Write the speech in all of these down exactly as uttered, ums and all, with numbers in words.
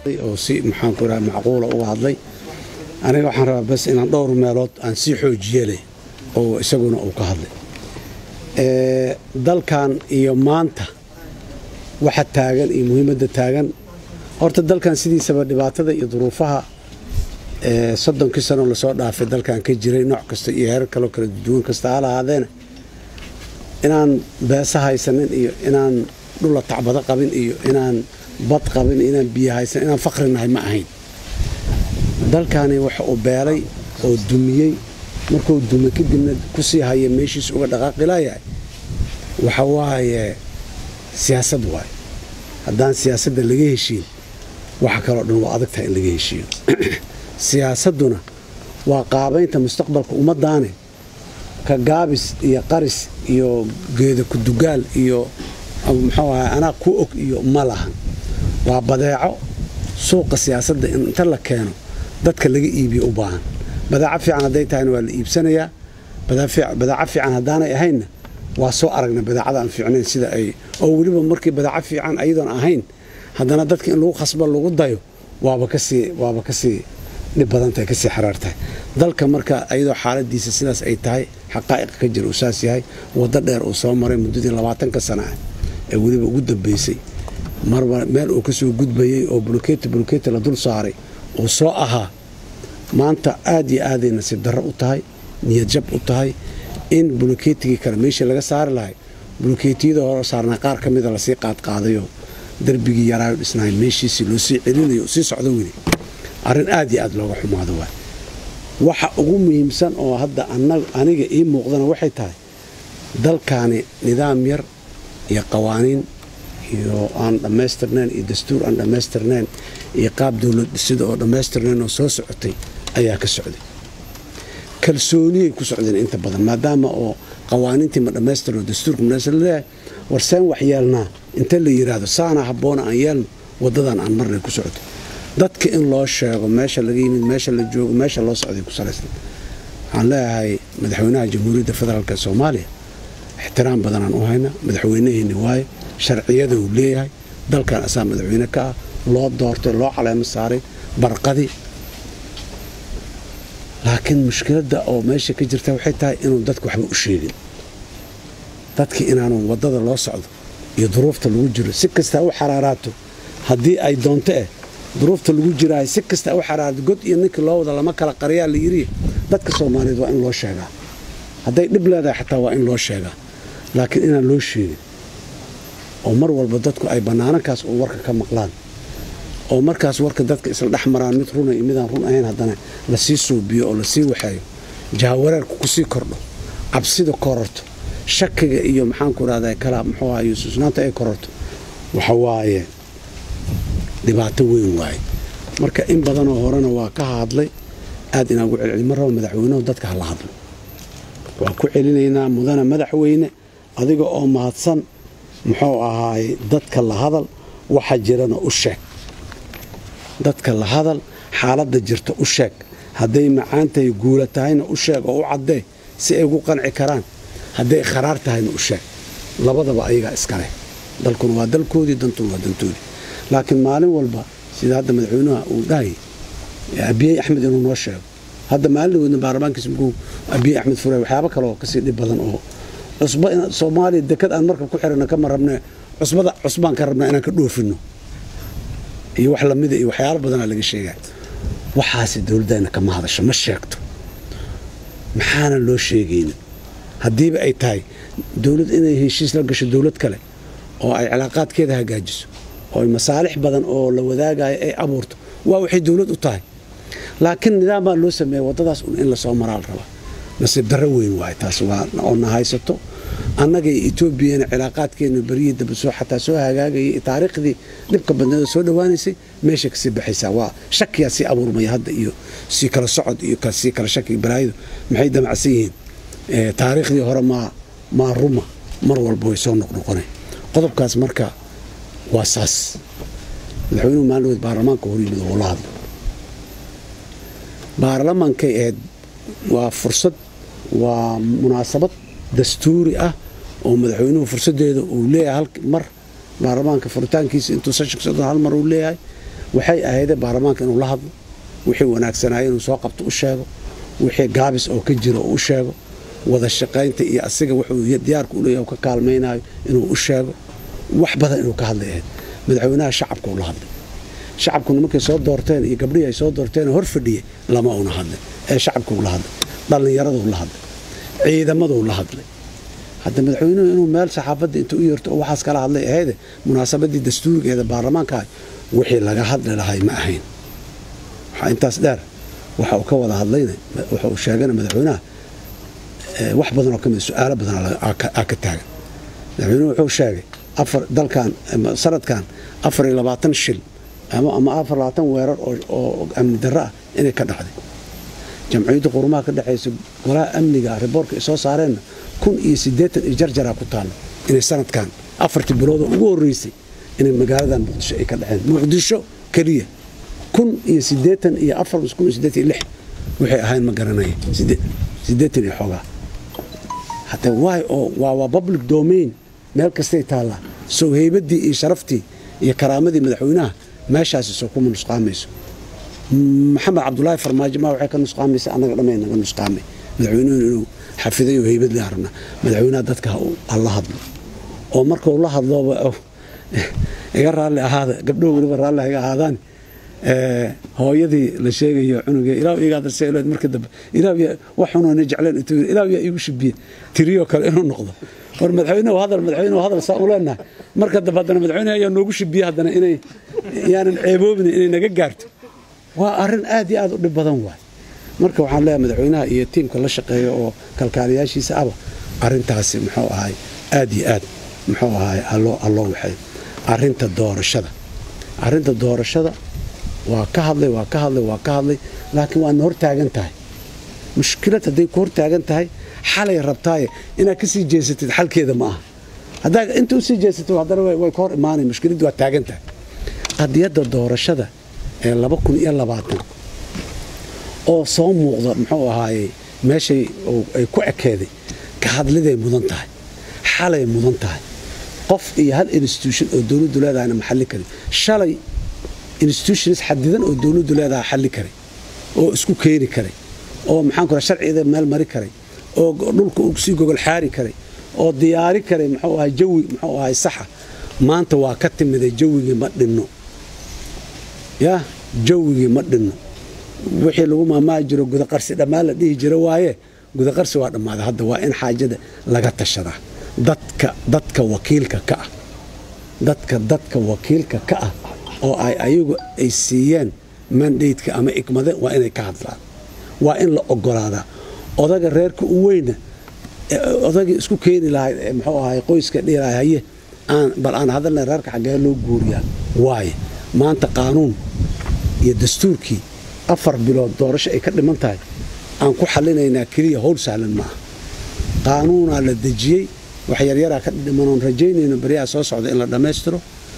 oo si maxaan ku raraa macquul uga hadlay aniga waxaan rabaa bas inaan dhowr meelood aan si xoojiyay oo isaguna uu ka hadlay ee dalkan iyo maanta waxa taagan iyo muhiimadda taagan horta dalkan sidiisaba dhibaatada iyo duruufaha ee soddonkii sano la soo dhaafay dalkan ka jiray nooc kasta iyo heer kale kala duwan kasta ha lahaadeen inaan beesa haysanin iyo inaan dhul la tacbada qabin iyo inaan bad qabin inaan biyo haysan inaan faqrinahay ma ahayn dalkani waxa uu beelay oo dumiyay markuu dumay kadibna ku sii hayay meeshiis uga dhaqaaqi laayay waxa waaye siyaasad waay haddaan siyaasadda laga heshiin waxa kale oo dhan waa adag tahay in laga heshiiyo siyaasaduna waa qaabaynta mustaqbalka ummadaane ka gaabis iyo qaris iyo geeda ku dugaal iyo muxuu ahaa anaa ku og iyo ma lahan waa badeeco suuqa siyaasadda inta la keeno dadka laga iibiyo u baahan badeeco fiican hadday tahayna waa la iibsanayaa badeeco fiican haddaanay ahaynna waa soo aragnay badeecada aan fiicnayn sida ay oo weliba markii badeeco fiican ayadoon ahayn haddana dadka in lagu khasbo lagu dayo waaba kasii waaba kasii dhib badan tahay kasii xaraar tahay dalka marka ayadoo xaaladiisa sidaas ay tahay xaqaa'iq ka jira uu saas yahay waddo dheer uu soo maray muddadii labaatanka sano ah ee weliba ugu dambaysay marba meel uu ka soo gudbayay oo bulkeeti bulkeeti la dul saaray oo soo ahaa maanta aad iyo aaday nasiib darro u tahay niyad jab u tahay in bulkeetigii kale meeshii laga saari lahay bulkeetiyada hore saarnaa qaar ka mida lasii qaadqaadayo darbigii yaraayo dhisnaay meeshiisii loo sii celinayo sii socdo weli arrin aad iyo aad looga xumaado waay waxa ugu muhiimsan oo hadda aniga ii muuqdana waxay tahay dalkaani nidaam yar iyo qawaaniin iyo aan dhammaystirnayn iyo dastuur aan dhammaystirnayn iyo qaab dowlad dhisida oo dhammaystirnayn oo soo socotay ayaa ka socday kalsooniyay ku socdeen inta badan maadaama oo qawaaniintii ma dhammaystirno dastuurka madhaystir leeyahay warseen wax yeelnaa inta la yidhaahdo saana habboona aan yeelno waddadan aan marnay ku socoto dadka in loo sheego meesha laga yimid meesha la joogo meesha loo socday ku salaysan waxaan leeyahay madaxweynaha jamhuuriyadda federaalka soomaaliya ixtiraam badanaan u hayna madaxweynaheenni waaye sharciyada uu leeyahay dalkan asaa madaxweyne ka ah loo doortay loo caleemo saaray barqadii laakiin mushkiladda oo meesha ka jirta waxay tahay inuu dadku waxba u sheegin dadkii inaanu waddada loo socdo iyo duruufta lagu jiro si kasta u xaraaraato haddii ay doonto eh duruufta lagu jiraayo si kasta u xaraaraato god iyo ninkii loo wada lama kala qariyaa la yidhi dadka soomaaliyeed waa in loo sheegaa hadday dhib leedahay xataa waa in loo sheegaa laakiin inaan loo sheegin oo mar walba dadku ay bannaanankaas oo warka ka maqlaan oo markaas warka dadka isla dhex maraan mid runa iyo midaan run ahayn haddana lasii suubiyo oo lasii waxeeyo jahawareerku kusii kordho cabsida kororto shakiga iyo maxaanku rahdaa kala muxuu ahaa yuususnaanta ay kororto waxa waaye dhibaato weyn waaye marka in badanoo horena waa ka hadlay aad inaan ugu celceli mar raba madaxweynuhu dadka hala hadlo waan ku celinaynaa mudana madaxweyne adiga oo mahadsan muxuu ahaay dadka la hadal waxa jirana u sheeg dadka la hadal xaaladda jirta u sheeg hadday macaantahay guula tahayna u sheeg oo u caddee si ay ugu qanci karaan hadday kharaar tahayna u sheeg labadaba ayagaa iskale dalkuna waa dalkoodii dantuna waa dantoodii laakiin maalin walba sida hadda madaxweynaha uu dhahayay abiyey axmed inuu noo sheego hadda maalin dhaweydna baarlamaankiisa markuu abiyey axmed furay waxyaabo kaleoo kasii dhib badan oo cusba soomaaliya dekad aan markab ku xirana kama rabne cusbada cusbaan ka rabnaa inaan ka dhoofino iyo wax lamida iyo waxyaalo badanaa laga sheegaa waxaasi dowladdeena kama hadasho ma sheegto maxaana loo sheegaynin haddiiba ay tahay dowlad inay heshiis la gasho dowlad kale oo ay cilaaqaadkeeda hagaajiso oo ay masaalix badan oo la wadaagayo ay abuurto waa waxay dowlad u tahay laakiin nidaam baa loo sameeyey waddadaas un in lasoo maraal rabaa nasiib darro weyn waaye taas waa oo na haysato annaga iyo etoobiyana cilaaqaadkeena beriyii dambe soo xataa soo hagaagayay taariikhdii dhibka badneed oo soo dhowaanaysay meesha kasii baxaysaa waa shakiyaa sii abuurmaya hadda iyo sii kala socod iyo sii kala shaki balaayadu maxay damacsan yihiin taariikhdii hore maa maa ruma mar walba way soo noqnoqonay qodobkaas marka waa saas madaxweynuhu maalin dhaweyd baarlamaanka hor yimid oo la hadlo baarlamaankay ahayd waa fursad waa munaasabad dastuuri ah oo madaxweynuhu fursadeeda uu leeyahay hal mar baarlamaanka furitaankiisa intuu session hal mar uu leeyahay waxay ahayd baarlamaanka inuu la hadlo wixii wanaagsanaa inuu soo qabto u sheego wixii gaabis oo ka jiro oo u sheego wada shaqaynta iyo asiga wuxuu diyaarku u leeyahay ka kaalmaynayo inuu u sheego wax badan inuu ka hadlay madaxweynaha shacabka uu la hadlay shacabku markay soo doorteen iyo gabdhihii ay soo doorteen hor fadhiyay lama una hadlay ee shacabku uu la hadlay dhalinyaradu uu la hadlay ciidamadu uu la hadlay hadda madaxweynuhu inuu meel saxaafadda inta u yeerto oo waxaas kala hadlay ahayd munaasabadii dastuurigeeda baarlamaanka wixii laga hadli lahay ma ahayn waxa intaas dheer waxa uu ka wada hadlayna waxa uu sheegay madaxweynaha wax badan oo kamid su'aalo badan aa ka taagan madaxweynuhu wuxuu sheegay afar dalkan sanadkan afar iyo labaatan shil ama ama afar iyo labaatan weerar oo amni darro ah inay ka dhacday jamciyadda qurumaha ka dhaxaysa golaha amniga riboorka soo saareen kun iyo siddeetan iyo jarjara ku taal inay sanadkan afartii bilood ugu horeysay inay magaaladan muqdisho ay ka dhaceen muqdisho kaliya kun iyo siddeetan iyo afar kun iyo siddeetan iyo lix waxay ahayn ma garanay siddeetan iyo xogaa hatta waay oo waa public domain meel kastay taala soo heybadii iyo sharaftii iyo karaamadii madaxweynaha meeshaas soo kuma nusqaamayso maxamed cabdullaahi farmaajo ma waxay ka nusqaamaysa anaga dhameen naga nusqaamay madaxweynuhu inuu xafiday oo heybad la arna madaxweynaha dadka alla hadlo oo markuu la hadlo iga raali ahaada gabdho waliba raali iga ahaadaan ee hooyadii la sheegayo cunuga ilaaw iga darsay ilaa markii dambe ilaaw waxuna jecleen intuu ilaaw yaa igu shibiye tiriyo kale inuu noqdo war madaxweynuhu hadal madaxweynuhu hadal saamuleena marka dambe hadana madaxweynaha ayaa noogu shibiye hadana inay yaanan ceeboobin inay naga gaarto waa arin aad iyo aad u dhib badan waay marka waxaan leeyahay madaxweynaha iyo tiimka la shaqeeyo oo kalkaaliyaashiisa aba arintaasi muxuu ahay aad iyo aad muxuu ahay allo allo waxay arinta doorashada arinta doorashada waa ka hadlay waa ka hadlay waa ka hadlay laakiin waa hor taagan tahay mushkilad haday ku hor taagan tahay xalay rabtaay inaad ka sii jeesatid xalkeeda ma aha hadaa inta u sii jeesatid hadana way ka hor imaanay mushkiladu waa taagan tahay qadiyada doorashada ee laba kun iyo labaatan oo soo muuqda muxuu ahaayay meeshay ay ku ekeeday ka hadliday mudan tahay xalay mudan tahay qof iyo hal institution oo dawladdu leedahay maxalli kari shalay institutions xadidan oo dawladdu leedahay xalli kari oo isku keeni kari oo maxaan ku sharciyeeda meel mari kari oo dhulka uu si gogol xaari kari oo diyaari kari muxuu ahay jawi muxuu ahay saxa maanta waa ka timiday jawigii ma dhinno ya jawigii ma dhinno wixii lagu maamaa jiro guda qarsi dhamaan la dhihi jira waaye guda qarsi waa dhamaaday hadda waa in xaajada laga tashadaa dadka dadka wakiilka ka ah dadka dadka wakiilka ka ah oo ay ayagu ay siiyeen mandate-ka ama ikmada waa inay ka hadlaan waa in la ogolaadaa odaga reerka u weyna odaga isku keeni lahayd muxuu ahay qoyska dheeraay haye aan bal aan hadalna reerka xagee loo guuriyaa waaye maanta qaanuun iyo dastuurkii afar bilood doorasho ay ka dhiman tahay aan ku xalinaynaa kaliya howl sahlan maaha qaanuunaa la dejiyey wax yaryaraa ka dhimanoon rajaynayno beriyaha soo socda in la dhammaystiro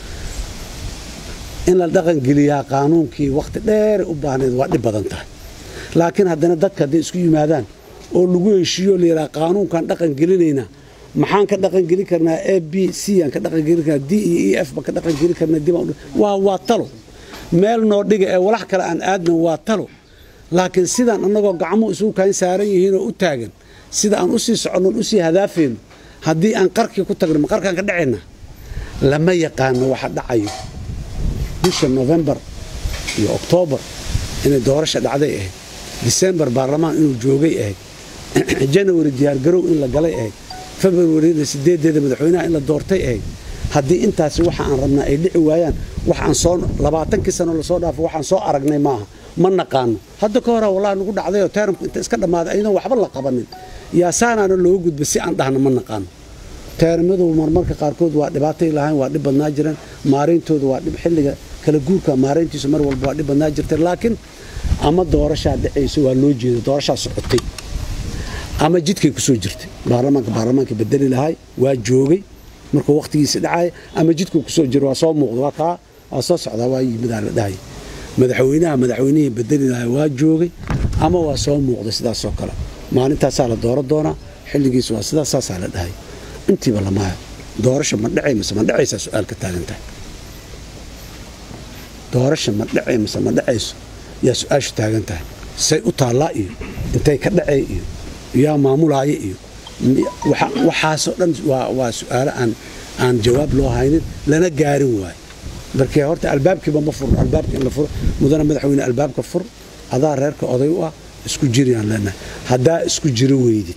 in la dhaqan geliyaa qaanuunkii waqti dheer u baahnayd waa dhib badan tahay laakiin haddana dadka hadday isku yimaadaan oo lagu heshiiyo la yidhaha qaanuunkaan dhaqan gelinaynaa maxaan ka dhaqan gelin karnaa a b c aan ka dhaqan gelin karnaa d e e f baan ka dhaqan gelin karnaa dib waa waa talo meel noo dhiga ee walax kale aan aadna waa talo laakiin sidaan annagoo gacmo isugu kaan saaran yihiin oo u taagan sida aan u sii soconnoon u sii hadaafayno haddii aan qarkii ku tagno ma qarkaan ka dhacayna lama yaqaano waxa dhacayo bisha November iyo October inay doorasho dhacday ahayd December baarlamaan inuu joogay ahayd January diyaar garow in la galay ahayd February sideedeeda madaxweynaha in la doortay ahayd haddii intaasi waxa aan rabnaa ay dhici waayaan wax aan soo labaatan sano la soo dhaafo waxaan soo aragnay maaha ma naqaano hadda ka hor wallahi nagu dhacday oo term inta iska dhamaaday ayna waxba la qabanin yaa saanaana loo gudbay si aan dhahno ma naqaano termadu marmarka qaarkood waa dhibaatay lahayn waa dhib badnaa jireen maareyntooda waa dhib xilliga kala guurka maareyntiisu mar walba waa dhib badnaa jirtay laakiin ama doorashaa dhacayso waa loo jeedo doorashaa socotay ama jidkay ku soo jirtay baarlamaanka baarlamaanka bedeli lahay waa joogay markuu waqtigiisa dhacay ama jidku ku soo jiro waa soo muuqdo waa ka waa soo socda waa yimid la dhahay madaxweynaha madaxweynihii bedeli lahay waa joogay ama waa soo muuqdo sidaas oo kale maalintaas la dooro doona xilligiisa waa sidaas saas la dhahay intiiba lama doorasho ma dhacay mise ma dhacaysa su'aal ka taagan tahay doorasho ma dhacay mise ma dhacayso yaa su-aashu taagan tahay say u taallaa iyo intay ka dhacay iyo yaa maamulaaya iyo waxaasoo dhan waa su-aalo aan aan jawaab loo haynin lana gaarin waayo markii horta albaabkiiba ma furo albaabka in la furo mudana madaxweyne albaabka fur adaa reerka oday u ah isku jiriyaan leenahay haddaa isku jiri weydid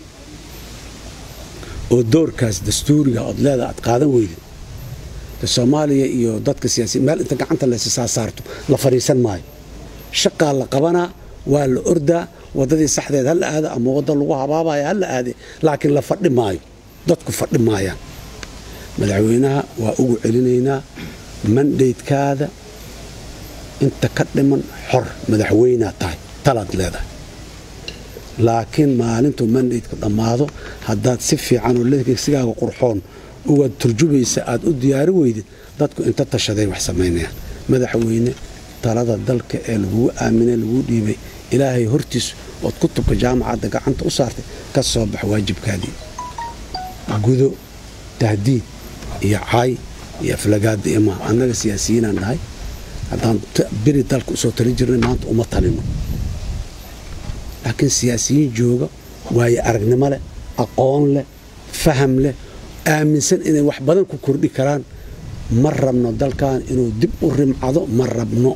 oo doorkaas dastuuriga ood leeda aad qaadan weydid Soomaaliya iyo dadka siyaasiyiin meel inta gacanta la isaa saarto la fariisan maayo shaqaa la qabanaa waa la ordaa wadadii saxdeed hal aada ama wada lagu habaabaya hal aade laakiin la fadhi maayo dadku fadhi maayaan madaxweynaha waa ugu celinaynaa mandate-kaada inta ka dhiman xor madaxweynaha tahay talaad leedahay laakiin maalintu mandate-ka dhammaado haddaad si fiican oo leegsigaaga qurxoon uga turjubaysa aad u diyaari weydid dadku inta tashaday wax samaynayaan madaxweyne talada dalka ee lagu aaminay lagu dhiibay ilaahay hortiis oo kutubka jaamacadda gacanta u saartay ka soo bax waajibkaadii gudo tahdiid iyo caay iyo aflagaada ima annaga siyaasiyiin aan nahay haddaan biri dalka usoo tali jirnay maanta uma talino laakiin siyaasiyiin jooga waayo aragnimo leh aqoon leh faham leh aaminsan inay wax badan ku kordhi karaan ma rabno dalkan inuu dib u rimcado ma rabno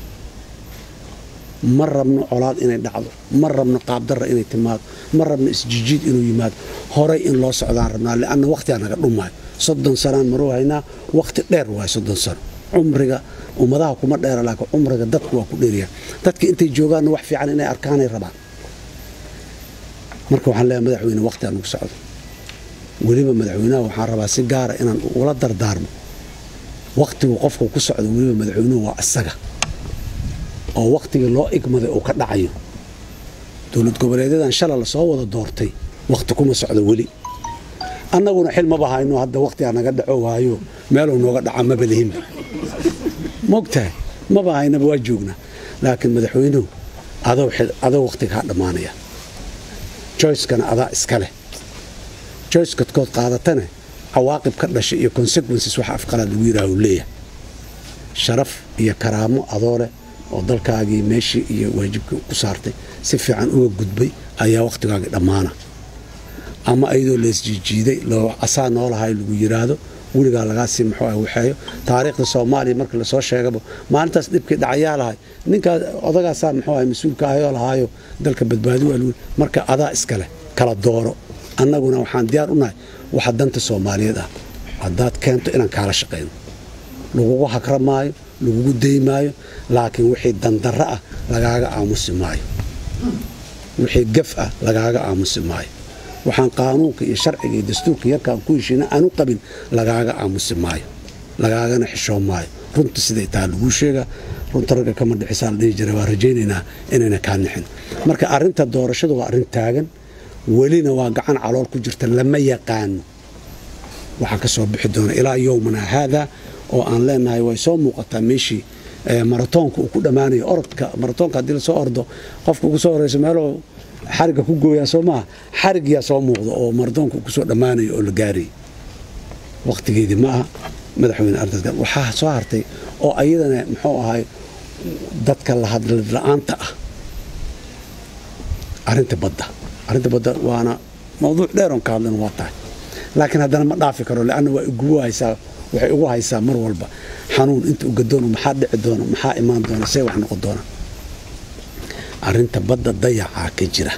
ma rabno colaad inay dhacdo ma rabno qaabdarra inay timaado ma rabno isjijiid inuu yimaado horay in loo socdaan rabnaa lianna waqtigaa naga dhumaayo soddon sanaan maruu haynaa waqti dheer waayo soddon sano cumriga ummadaha kuma dheera laakiin cumriga dadku waa ku dheeriyaan dadka intay joogaanna wax fiican inay arkaanay rabaan marka waxaan leeyahay madaxweyne waqtigaa nagu socdo weliba madaxweynaha waxaan rabaa si gaara inaan ula dardaarmo waqtigu qofku ku socdo weliba madaxweynuhu waa asaga oo waqtigii loo igmaday uu ka dhacayo dowlad goboleedyadan shalay la soo wada doortay waqti kuma socdo weli annaguna xil maba hayno hadda waqtigaa naga dhaco waayo meeluu nooga dhaca maba lihin mogtahay maba haynaba waa joognaa laakiin madaxweynuhu adoo waqtigaa dhammaanaya joyskana adaa iska leh joyskadkood qaadatana cawaaqib ka dhashay iyo consequences waxa afqalaad lagu yidhaaho leeyahay sharaf iyo karaamo adoo leh oo dalkaagii meeshii iyo waajibkii ku saartay si fiican uga gudbay ayaa waqtigaagii dhammaana ama ayadoo leesjiijiiday loo asaa noolahay lagu yidhaahdo weligaa lagaa sii muxuu ah waxeeyo taariikhda soomaaliya marka lasoo sheegaba maalintaas dhibkii dhacayaa lahay ninkaa odagaasaa muxuu ah mas-uulka ahayoo lahaayo dalka badbaadi waa lagu marka adaa iska leh kala dooro annaguna waxaan diyaar u nahay waxa danta soomaaliyeed ah haddaad keento inaan kaala shaqayno lagugu hakra maayo lagugu day maayo laakiin wixii dandarro ah lagaaga aamusi maayo wixii gaf ah lagaaga aamusi maayo waxaan qaanuunka iyo sharciga iyo dastuurka yarkaan ku heshiina aanu qabin lagaaga aamusi maayo lagaagana xishoo maayo runta siday taa laguu sheegaa runta ragga kama dhixisaa la dhihi jiray waa rajaynaynaa inayna kaa nixin marka arrinta doorashadu waa arrin taagan welina waa gacan calool ku jirta lama yaqaano waxaa ka soo bixi doona ilaa yowmana haada oo aan leenahay way soo muuqataa meeshii maratoonka uu ku dhammaanayo orodka maratoonka haddii la soo ordo qofka ugu soo horeyso meeloo xarigga ku gooyaa soo maaha xarigyaa soo muuqda oo maratoonka uu ku soo dhammaanayo oo la gaarayay waqtigeedii ma aha madaxweyne ardadka waxaa soo hartay oo ayadana muxuu ahay dadka la hadlid la'aanta ah arrinta badda arrinta badda waana mawduuc dheer oon ka hadlan waa tahay laakiin haddana ma dhaafi karo leanna waa igugu haysaa waxay ugu haysaa mar walba xanuun inta u gadoono maxaa dhici doono maxaa imaan doona see wax noqon doona arrinta badda dayacaa ka jira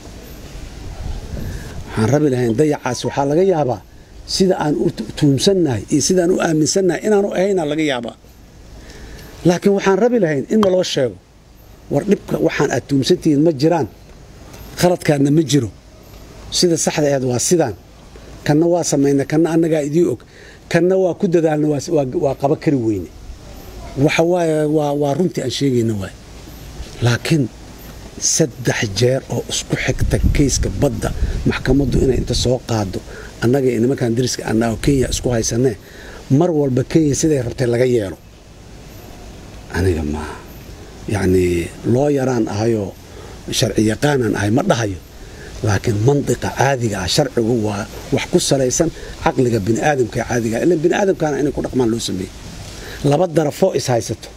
waxaan rabi lahayn dayacaas waxaa laga yaabaa sida aan u tuumsannahay iyo sidaan u aaminsannahay inaanu ahaynaa laga yaabaa laakiin waxaan rabi lahayn in naloo sheego war dhibka waxaan aad tuumsantihiin ma jiraan khaladkaadna ma jiro sida saxda aheed waa sidaan kanna waa samayna kanna annagaa idii og kanna waa ku dadaalna waa qaba kari weyne waxa waaye waa runtii aan sheegayna waay laakiin saddex jeer oo isku xigta kayska badda maxkamaddu inay inta soo qaado annaga iyo nimankan dariska annaa oo kenya isku haysanee mar walba kenya siday rabtay laga yeelo aniga ma yacnii loo yaraan ahayoo sharci yaqaanaan ahay ma dhahayo laakiin mandiqa caadiga ah sharcigu waa wax ku salaysan caqliga bini'aadamka caadiga ah ilaan bini'aadamkaana inay ku dhaqmaan loo sameeyey laba darafoo is haysato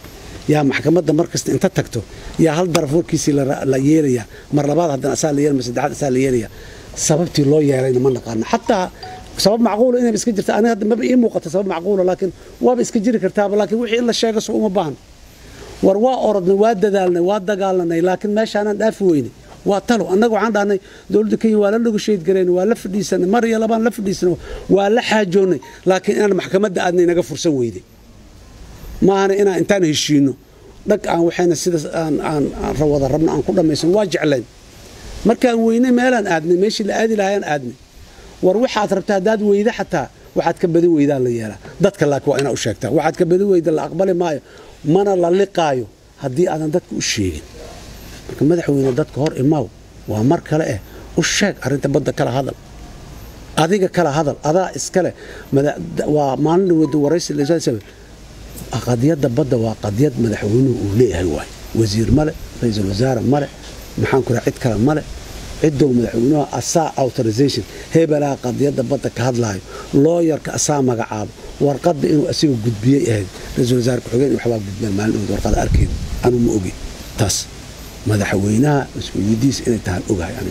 يا محكمة مركز أنت تكتو يا هل ضرف وركيسي لياليا مر بعض هذا أسال ليال مسدحات أسال لياليا سببتي الله يا رين من قارنا حتى سبب معقول إني بسكجرت أنا ما بقي موقت سبب معقول لكن وبسكجر كرتاب لكن وحي إلا الشيء قصو ما بان وروا أرد واد دالنا واد قالنا لكن ماشي أنا دافويني واتلو أنا عندنا دولة كي ولا لقوا شيء تجرين ولا فدي سنة مرة يلا بان لفدي سنة ولا حاجوني لكن أنا محكمة دقني نقفر سويدي ما أنا أنا إنتان هالشينو لك أنا وحنا السيد أن أن روض ربنا أن كل ما يسوي واجع لين مركان ويني مالن أدني ماشي الأدي لاين أدني وروح عتربتها داد ويدا حتى واحد كبدو ويدا اللي يلا دتك لك وأنا أشكته واحد كبدو ويدا اللي أقبل معي ما أنا اللي قايو هدي أنا دتك وشيء مركان مدح وين دتك هور إماو ومرك لا إيه وشك أنت بدك كلا هذا أديك كلا هذا أذا إسكله مد وما نود ورئيس اللي جالس قضية بدأ وقضية مدحونه وليه هواي وزير ملك رئيس الوزراء ملك محنكر عد كلام ملك عدوا مدحونه أسا أوتوريزيشن هي بلا قضية بدأ كهذا لاي لوير كأسا مقعاب ورقد إنه أسير جد بيه هذا رئيس الوزراء كحجين وحباب جد بيه مال ورقد أركين أنا مؤجي تاس مدحوينها مسؤوليديس إن تهان أوجا يعني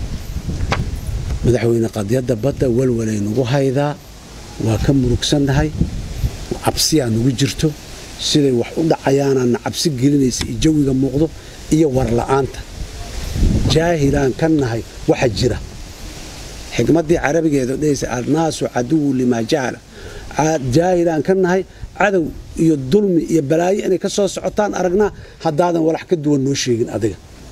مدحوينا قضية بدأ والولين وهايذا وكم ركسن هاي cabsi aan ugu jirto siday wax u dhacayaan cabsi gelinaysa jawiga muuqdo iyo war la'aanta jaahilaan kan nahay waxa jira xigmadii carabigeedu dheeysa arnaasu adu lima jaala jaahilaan kan nahay cadow iyo dulmi iyo balaayo inay ka soo socotaan aragna hadaadan walax ka duwan noo sheegin adiga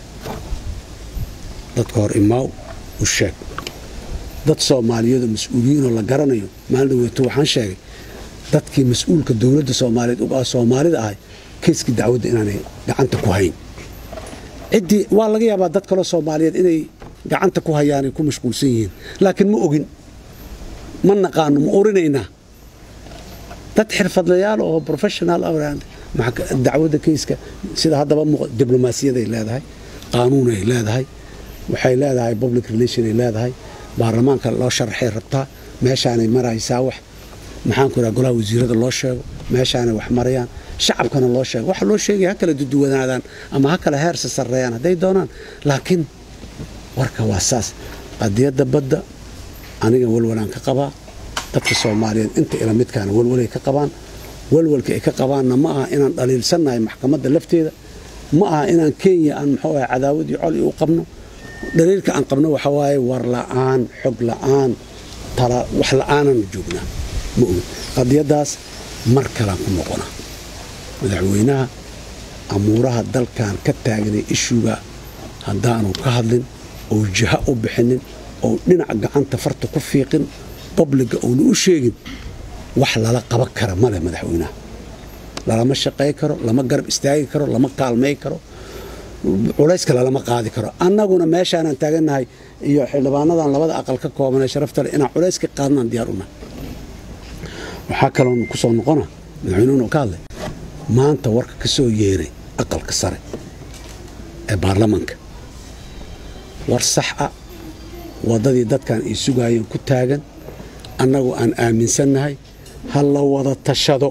dadka hor imaaw u sheeg dad Soomaaliyeed mas'uuliyiin oo la garanayo maalin weeto waxaan sheegay dadkii mas'uulka dawladda Soomaaliyeed uga Soomaalida ahay kiiska dacwadda inaanay gacanta ku hayn cidii waa laga yaabaa dad kale Soomaaliyeed inay gacanta ku hayaan ku mashquulsan yihiin laakiin ma ogin ma naqaano ma orinayna dad xirfadlayaal oo professional awraan dacwadda kiiska sida hadaba diblomaasiyada ay leedahay qaanuun ay leedahay waxay leedahay public relation ay leedahay baarlamaanka loo sharxay rabtaa meeshaanay maraysaa wax maxaan ku raagolaa wasiirada loo sheego meeshaana wax marayaan shacabkana loo sheego waxa loo sheegay kala duduwanaadaan ama ha kala heersa sareeyaan haday doonaan laakiin warka waa saas qadiyada badda aniga walwalaan ka qabaa dadka Soomaaliyeed inta ila midkaan walwalay ka qabaan walwalka ay ka qabaanna ma aha inaan dhaliilsanahay maxkamadda lafteeda ma aha inaan Kenya aan maxuu ahay cadaawad iyo col u qabno dhaliilka aan qabno waxa waaye war la'aan xog la'aan tala wax la'aanan joognaa qadiyadaas mar kale ku noqona madaxweynaha amuuraha dalkan ka taagnay ishuga hadaanu ka hadlin oo jiha u bixinin oo dhinac gacanta farta ku fiiqin public oo u sheegin wax lala qaban kara male madaxweynaha lama shaqay karo lama garab istaagi karo lama kaalmay karo culayska lama qaadi karo annaguna meeshaan aan taaganahay iyo xildhibaanadan labada aqal ka kooban sharafta leh inaan culayska qaadnaan diyaar u nahay waxa kale oo ku soo noqona madaxweynuhu ka hadlay maanta warka ka soo yeeray aqalka sare ee baarlamaanka war sax ah wadadii dadkan ay sugayeen ku taagan annagu aan aaminsanahay hal la wada tashado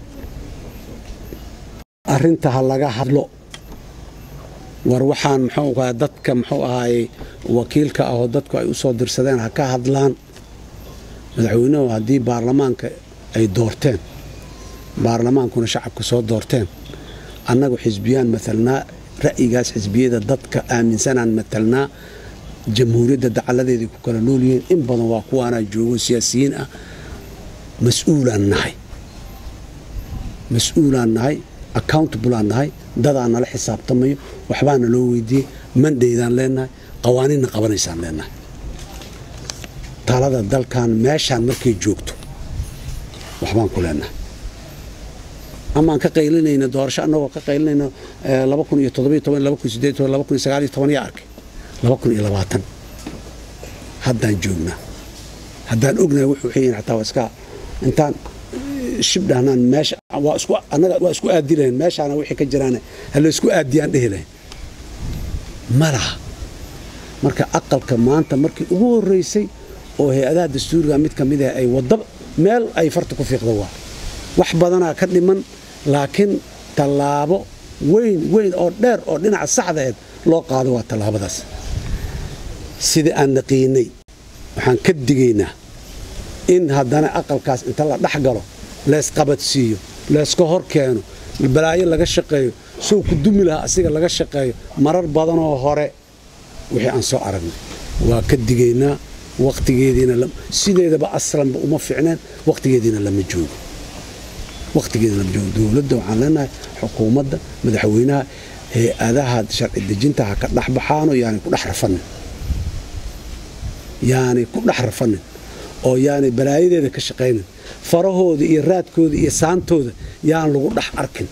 arinta hal laga hadlo war waxaan muxuu ahaa dadka muxuu ahaay wakiilka ah oo dadku ay u soo dirsadeen ha ka hadlaan madaxweynuhu hadii baarlamaanka ay doorteen baarlamaankuna shacabka soo doorteen annagu xisbiyaan mathalna ra'yigaas xisbiyada dadka aaminsanaan mathalna jamhuuriyadda dacaladeedii ku kala noolyihiin in badan waa kuwaana joogo siyaasiyiin ah mas'uulaan nahay mas'uulaan nahay accountable aan nahay dadaan nala xisaabtamayo waxbaana loo weydiiyey mandaydaan leenahay qawaaniinna qabanaysaan leenahay talada dalkan meeshaan markay joogto waxbaan ku leenahay ama aan ka qaylinayna doorasho annagoo ka qaylinayna laba kun iyo toddoba iyo toban laba kun iyo siddeed iyo toban laba kun iyo sagaal iyo toban yaa arkay laba kun iyo labaatan haddaan joognaa haddaan ognahay wuxuu xiyin xataa waa iska intaan shibdhahnaan meesha waa isku annaga waa isku aadi lahayn meeshaana wixii ka jiraan hal isku aadiyaan dhihi lahayn malaha marka aqalka maanta markii ugu horeysay oo hay'adaha dastuuriga mid kamid ah ay wada meel ay farta ku fiiqdo waa wax badana ka dhiman laakiin tallaabo weyn weyn oo dheer oo dhinaca saxda ah loo qaado waa tallaabadaas sidii aan naqiinay waxaan ka digaynaa in haddana aqalkaas inta la dhex galo lees qabadsiiyo leeska hor keeno balaayo laga shaqeeyo soo ku dumi lahaa asiga laga shaqeeyo marar badan oo hore wixii aan soo aragnay waa ka digaynaa waqtigeediina sideedaba aslanba uma fiicneen waqtigeediina lama joogo waqtigeediina lama joogo dowladda waxaan leenahay xukuumadda madaxweynaha hay-adaha sharci dejinta ha ka dhex baxaano yaani ku dhex rafanin yaani ku dhex rafanin oo yaani balaayadeeda ka shaqaynin farahooda iyo raadkooda iyo saantooda yaan lagu dhex arkin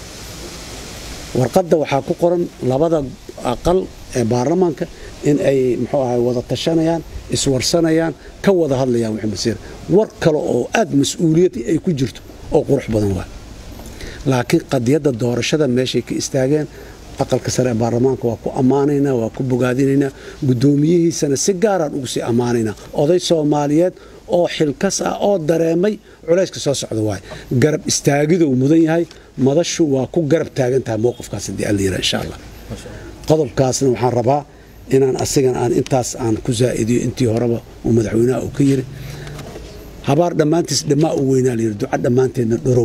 warqadda waxaa ku qoran labada aqal ee baarlamaanka in ay muxuu ahay wada tashanayaan iswarsanayaan ka wada hadlayaan wixii masiir war kale oo aad mas'uuliyad ay ku jirto oo qurux badan waa laakiin qadiyadda doorashada meeshay ka istaageen aqalka sare ee baarlamaanka waa ku ammaanaynaa waa ku bogaadinaynaa guddoomiyihiisana si gaaraan ugu sii ammaanaynaa oday soomaaliyeed oo xilkas ah oo dareemay culayska soo socda waay garab istaagiduu mudan yahay madashu waa ku garab taagan tahay mowqifkaas haddii alla yidhaa insha allah qodobkaasna waxaan rabaa inaan asigan aan intaas aan ku zaa'idiyo intii horeba uu madaxweynaha uu ka yiri habaar dhammaantiis dhammaa u weynaa la yidhi duca dhammaanteedna dhorow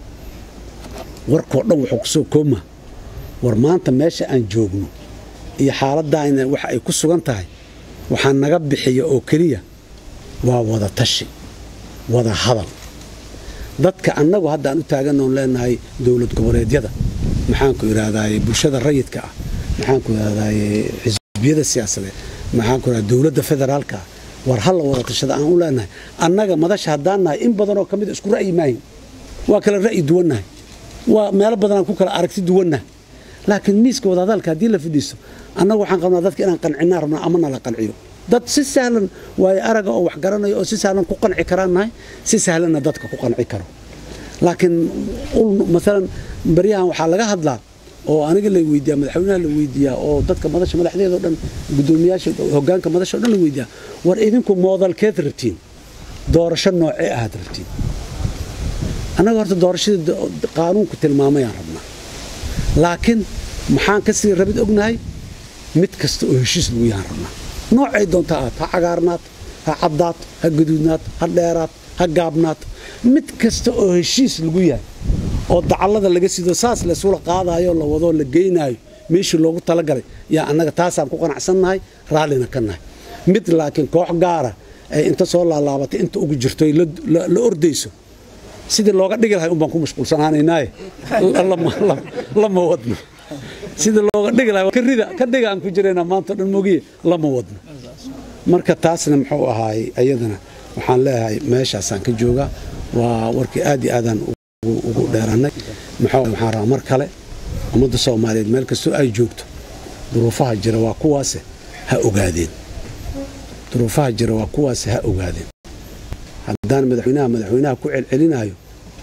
warkoo dhan wuxuu ku soo kooma war maanta meesha aan joogno iyo xaaladdaayna waxa ay ku sugan tahay waxaa naga bixiya oo keliya waa wada tashi wada hadal dadka annagu hadda aan u taaganoon leenahay dowlad goboleedyada maxaanku idhaahdaye bulshada rayidka ah maxaanku idhaahdaye xisbiyada siyaasadeed maxaanku idhahda dowladda federaalka ah war hal la wada tashada aan u leenahay annaga madasha haddaan nahay in badanoo ka mid isku ra'yi maahin waa kala ra'yi duwannahay waa meelo badanaan ku kala aragti duwannahay laakiin miiska wada hadalka haddii la fidhiisto annagu waxaan qabnaa dadka inaan qancinaa rabnaa ama nala qanciyo dad si sahlan waayo araga oo wax garanaya oo si sahlan ku qanci karaan nahay si sahlanna dadka ku qanci karo laakiin maalan baryahan waxaa laga hadlaa oo aniga la weydiiyaa madaxweynaha la weydiiyaa oo dadka madasha madaxdeeda oo dhan guddoomiyaasha hoggaanka madasha oo dhan la weydiiyaa war idinku moodalkeed rabtiin doorasho noocee ahaad rabtiin annaga horta doorashada qaanuunku tilmaamayaan rabnaa laakiin maxaan ka sii rabid ognahay mid kasta oo heshiis lagu yahaan rabnaa noocay doonta aad ha cagaarnaato ha caddaato ha gaduudnaato ha dheeraato ha gaabnaato mid kasta oo heshiis lagu yahay oo dacallada laga sido saas laysula qaadayo la wadoo la geynaayo meeshii loogu talagalay yaa annaga taasaan ku qanacsannahay raallina ka nahay mid laakiin koox gaara ay inta soo laalaabatay inta ugu jirto la ordayso sidii looga dhigi lahay unbaan ku mashquulsanaanaynaaye lama wadno sidii looga dhigi lahay karida ka dhiga aan ku jiraynaa maanta dhan mogiye lama wadno marka taasna muxuu ahaay ayadana waxaan leeyahay meeshaasaan ka joogaa waa warkii aad iyo aadaan ugu dheerannay waxaan rabaa mar kale ummadda soomaaliyeed meel kastoo ay joogto duruufaha jira waa kuwaase ha ogaadeen duruufaha jira waa kuwaase ha ogaadeen haddaan madaxweynaha madaxweynaha ku celcelinaayo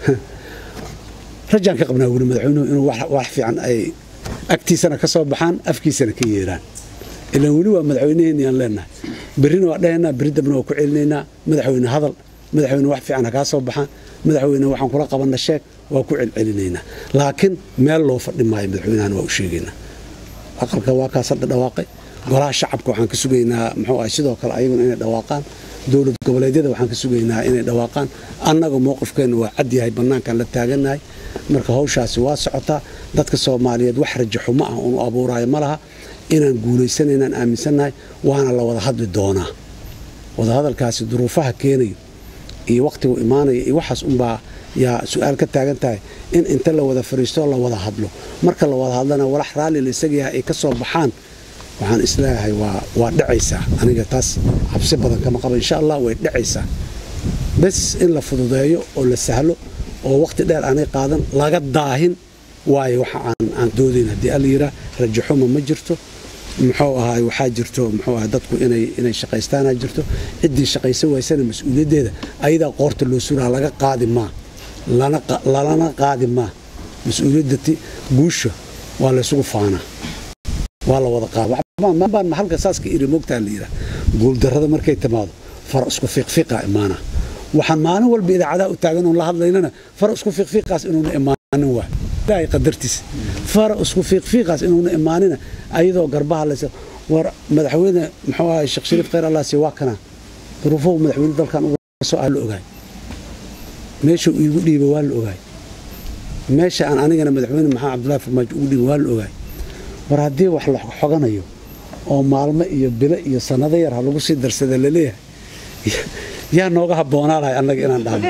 rajaan ka qabnaa weli madaxweynuhu inuu wax fiican ay agtiisana ka soo baxaan afkiisana ka yeeraan ilaan weli waa madaxweynaheenni aan leenahay berrina waa dhahaynaa berri dambena waa ku celinaynaa madaxweyne hadal madaxweyne wax fiican ha kaa soo baxaan madaxweyne waxaan kula qabanna sheeg waa ku celcelinaynaa laakiin meel loo fadhi maayo madaxweynahana waa u sheegaynaa aqalka waa kaas hadda dhawaaqay golaha shacabka waxaan ka sugaynaa muxuu ahay sidoo kale ayaguna inay dhawaaqaan dowlad goboleedyada waxaan ka sugaynaa inay dhawaaqaan annaga mowqifkeenna waa cad yahay bannaankaan la taagannahay marka hawshaasi waa socotaa dadka soomaaliyeed wax rajaxumo ah unu abuuraayo ma laha inaan guulaysanaynaan aaminsannahay waana la wada hadli doonaa wadahadalkaasi duruufaha keenayo iyo wakhtigu imaanaya iyo waxaas unbaa yaa su-aal ka taagan tahay in inta la wada fariisto la wada hadlo marka la wada hadlana walax raalli la isaga yahay ay ka soo baxaan waxaan isleeyahay waa waa dhacaysaa aniga taas cabsi badan kama qaba insha allah way dhacaysaa bas in la fududeeyo oo la sahlo oo waqti dheer aanay qaadan laga daahin waayo waxa aan aan doodayn haddii alla yidhaa rajaxuma ma jirto muxuu ahaay waxaa jirto muxuu ahay dadku inay inay shaqaystaanaa jirto ciddii shaqaysan waysana mas-uuliyaddeeda ayadaa qoorta loo suraa laga qaadi maa lana lalana qaadi maa mas-uuliyaddati guusha waa laysugu faanaa waa la wada qaada baan maxalka saas ka iri moogtaa la yidhaa guuldarrada markay timaado far isku fiiqfiiqaa imaana waxaan maalin walba idaacadaha u taagan oon la hadlaynana far isku fiiqfiiqaas inuuna imaanin waay ilaahay qadartiis fara isku fiiq fiiqaas inuuna imaanina ayadoo garbaha la war madaxweyne muxuu ahaa Sheekh Shariif Khayr Allah si waa kana duruufo madaxweyne dalkan uga soo aal ogaay meesha uu igu dhiibay waa la ogaay meesha aan anigana madaxweyne maxaa Cabdullaahi Farmaajo ugu dhiibay waa la ogaay war haddii wax la xoganayo oo maalmo iyo bilo iyo sanado yar ha lagu sii darsada la leeyahay yaa nooga haboonaanahay annaga inaan dhaamo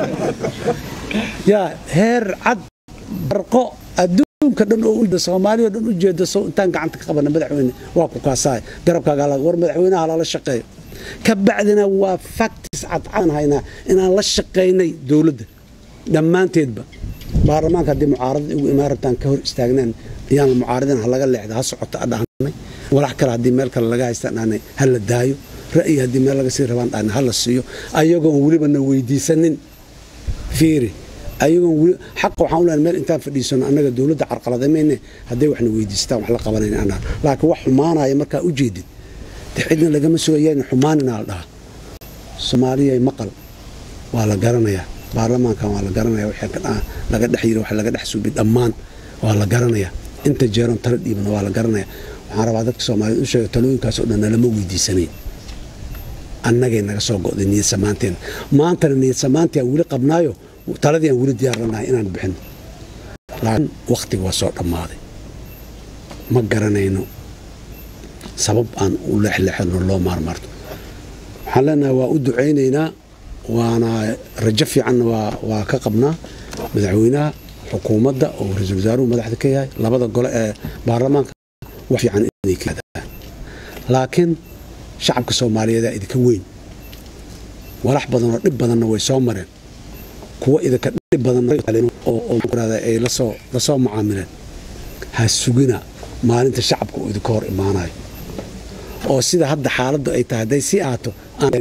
yaa heer cad barqo adduunka dhan oo u Soomaaliya dhan u jeedo soo intaan gacanta ka qabana madaxweyne waa ku kaasaay garabkaaga la war madaxweynaha la shaqeeyo ka bacdina waa facts cad aan hayna inaan la shaqeynay dawladda dhammaanteedba baarlamaanka hadii mucaaradada ugu imaarataan ka hor istaagnaan yaan mucaaradina laga leexda ha socota adhaanay walax kale hadii meel kale laga haystaan hal la daayo ra'yi hadii meel laga sii rabaan dhaan hal la siiyo ayagoo waliba na weydiisanin fiiri ayagoo xaq waxaan u leeyahay meel intaan fadhiisano annaga dawladda carqaladeeyna hadii waxna weydiistaan wax la qabanayna anaa laakiin wax xumaanaya marka u jeedid cidna laga ma sugayeen xumaanina la dhaha Soomaaliya maqal waa la garanayaa baarlamaanka waa la garanayaa waxa ka laga dhaxyiro waxa laga dhaxsuubid dhammaan waa la garanayaa inta jeeran tala dhiibna waa la garanayaa waxaan rabaa dadka Soomaaliyeed u sheegay talooyinkaas oo dhan lama weydiisanay annagay naga soo go'day niyad samaanteen maanta niyad samaantii wali qabnaayo taladii aan wali diyaaranahay inaan bixin laakiin waqtiga waa soo dhamaaday ma garanayno sabab aan u leexleexno loo maarmarto waxaan leenahay waa u duceynaynaa waana rajo fiican waa waa ka qabnaa madaxweynaha xukuumadda oo ra'iisul wasaaruhu madaxda ka yahay labada gole ee baarlamaanka wax fiican inay ka hadaan laakiin shacabka Soomaaliyeed ay idinka weyn walax badan oo dhib badan way soo mareen kuwa idinka dhib badan oo oo ay la soo la soo macaamileen ha sugina maalinta shacabku idinka hor imaanayo oo sida hadda xaaladdu ay tahay day si aato aan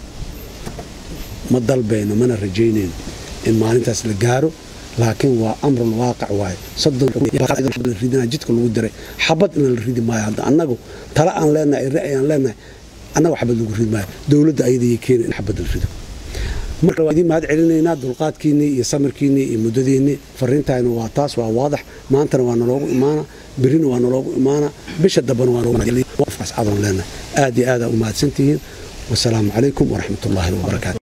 ma dalbayno mana rajaynayno in maalintaas la gaaro laakiin waa amrun waaqic waay soddon ridina jidka lagu diray xabad in la ridi maayo hadda annagu tala aan leenahay ra'yi aan leenahay annagu xabad lagu ridi maayo dawladda ayadii keen in xabad la rido marka waa idin mahad celinaynaa dulqaadkiinii iyo samirkiinii iyo muddadiinii fariintayna waa taas waa waadax maantana waa naloogu imaana birina waa naloogu imaana bisha dambana waa naloogu wafqas cadoon leenahay aad iyo aad u mahadsantihiin والسلام عليكم ورحمة الله وبركاته.